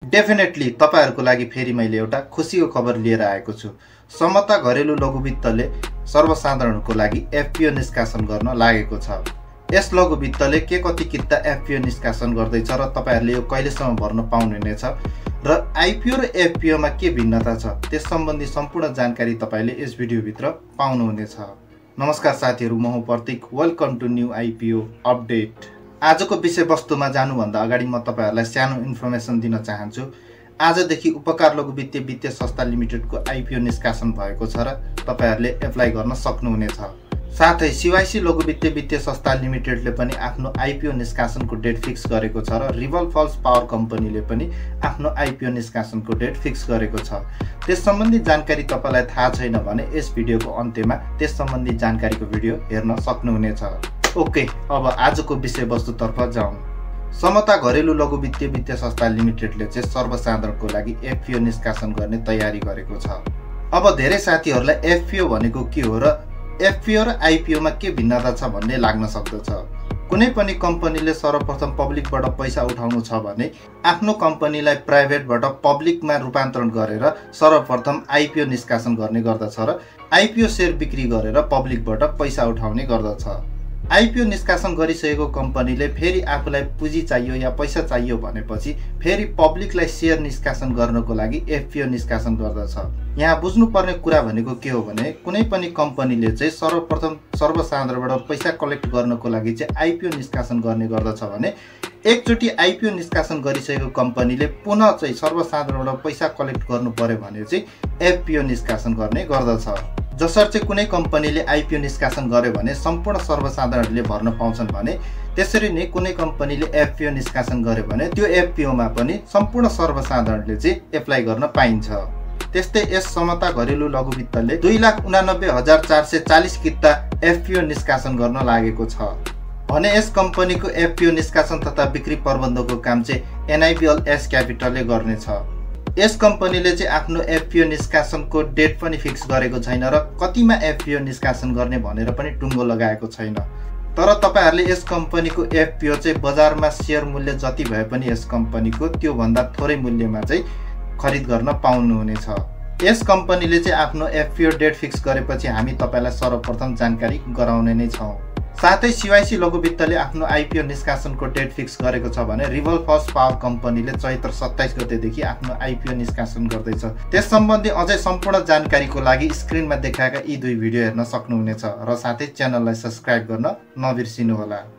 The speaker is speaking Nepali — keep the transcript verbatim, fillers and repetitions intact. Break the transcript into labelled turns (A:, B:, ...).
A: डेफिनेटली तपाईहरुको लागि फेरि मैले एउटा खुशीको खबर लिएर आएको छु। समता घरेलु लघुवित्तले सर्वसाधारणको लागि एफपीओ निष्कासन गर्न लागेको छ। यस लघुवित्तले के कति किता एफपीओ निष्कासन गर्दैछ र तपाईहरुले यो कहिलेसम्म भर्न पाउनुहुनेछ र आईपीओ र एफपीओ मा के भिन्नता छ त्यस सम्बन्धी सम्पूर्ण जानकारी तपाईले यस भिडियो भित्र पाउनुहुनेछ। नमस्कार साथीहरु, म हुँ Prateek. Welcome to new IPO update. आजको विषयवस्तुमा जानुभन्दा अगाडि म तपाईहरुलाई सानो इन्फर्मेसन दिन चाहन्छु। आजदेखि उपकार लघु वित्तीय वित्तीय संस्था लिमिटेडको आईपीओ निष्कासन भएको छ र तपाईहरुले एप्लाई गर्न सक्नुहुनेछ। साथै सीवाईसी लघु वित्तीय वित्तीय संस्था लिमिटेडले पनि आफ्नो आईपीओ निष्कासनको डेट फिक्स गरेको छ र रिभल फल्स पावर कम्पनीले पनि आफ्नो आईपीओ निष्कासनको डेट फिक्स गरेको छ। त्यस सम्बन्धी जानकारी तपाईलाई थाहा छैन भने यस भिडियोको अन्त्यमा त्यस सम्बन्धी जानकारीको भिडियो हेर्न सक्नुहुनेछ। ओके, अब आजको विषयवस्तुतर्फ जाउँ। समता घरेलु लघु वित्तीय वित्तीय संस्था लिमिटेडले चाहिँ सर्वसाधारणको लागि एफपीओ निष्कासन गर्ने तयारी गरेको छ। अब धेरै साथीहरूलाई एफपीओ भनेको के हो र एफपीओ र आईपीओ मा के भिन्नता छ भन्ने लाग्न सक्दछ। कुनै पनि कम्पनीले सर्वप्रथम पब्लिकबाट पैसा उठाउनु छ भने आफ्नो कम्पनीलाई प्राइभेटबाट पब्लिकमा रूपान्तरण गरेर सर्वप्रथम आईपीओ निष्कासन गर्ने गर्दछ र आईपीओ शेयर बिक्री गरेर पब्लिकबाट पैसा उठाउने गर्दछ। आईपीओ निष्कासन गरिसकेको कम्पनीले फेरि आफूलाई पुँजी चाहियो या पैसा चाहियो भनेपछि फेरि पब्लिकलाई शेयर निष्कासन गर्नको लागि एफपीओ निष्कासन गर्दछ। यहाँ बुझ्नुपर्ने कुरा भनेको के हो भने कुनै पनि कम्पनीले चाहिँ सर्वप्रथम सर्वसाधारणबाट पैसा कलेक्ट गर्नको लागि चाहिँ आईपीओ निष्कासन गर्ने गर्दछ भने एकचोटि आईपीओ निष्कासन गरिसकेको कम्पनीले पुनः चाहिँ सर्वसाधारणबाट पैसा कलेक्ट गर्नु पर्यो भने चाहिँ एफपीओ निष्कासन गर्ने गर्दछ। जसरी चाहिँ कुनै कम्पनीले आईपीओ निष्कासन गर्यो भने सम्पूर्ण सर्वसाधारणले भर्न पाउँछन् भने त्यसरी नै कुनै कम्पनीले एफपीओ निष्कासन गर्यो भने त्यो एफपीओ मा पनि सम्पूर्ण सर्वसाधारणले चाहिँ एप्लाई गर्न पाइन्छ। त्यस्तै यस समता घरेलु लघुवित्तले दुई लाख उनानब्बे हजार चार सय चालीस किता एफपीओ निष्कासन गर्न लागेको छ भने यस कम्पनीको एफपीओ निष्कासन तथा बिक्री प्रबन्धनको काम चाहिँ एनआईबीएल एस क्यापिटलले गर्नेछ। यस कम्पनीले चाहिँ आफ्नो एफपीओ निष्कासनको डेट पनि फिक्स गरेको छैन र कतिमा एफपीओ निष्कासन गर्ने भनेर पनि टुङ्गो लगाएको छैन। तर तपाईहरुले यस कम्पनीको एफपीओ चाहिँ बजारमा शेयर मूल्य जति भए पनि यस कम्पनीको त्यो भन्दा थोरै मूल्यमा चाहिँ खरिद गर्न पाउनुहुनेछ। यस कम्पनीले चाहिँ आफ्नो एफपीओ डेट फिक्स गरेपछि हामी तपाईलाई सर्वप्रथम जानकारी गराउने नै छौं। साथै सीवाईसी लघुवित्तले आफ्नो आईपीओ निष्कासनको डेट फिक्स गरेको छ भने रिभल फल्स पावर कम्पनीले चैत्र सत्ताइस गतेदेखि आफ्नो आईपीओ निष्कासन गर्दैछ। त्यस सम्बन्धी अझै सम्पूर्ण जानकारीको लागि स्क्रिनमा देखाएका यी दुई भिडियो हेर्न सक्नुहुनेछ र साथै च्यानललाई सब्स्क्राइब गर्न नबिर्सिनुहोला।